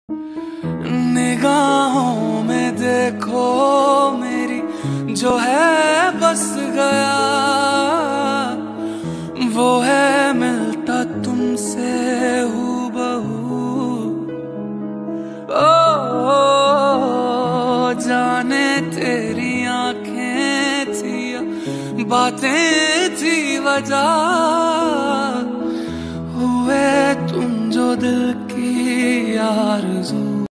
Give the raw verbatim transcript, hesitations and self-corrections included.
निगाहों में देखो मेरी जो है बस गया, वो है मिलता तुमसे हूबहू। ओ, ओ जाने तेरी आंखें थी या बातें थी वजह, हुए तुम जो दिल की आरज़ू।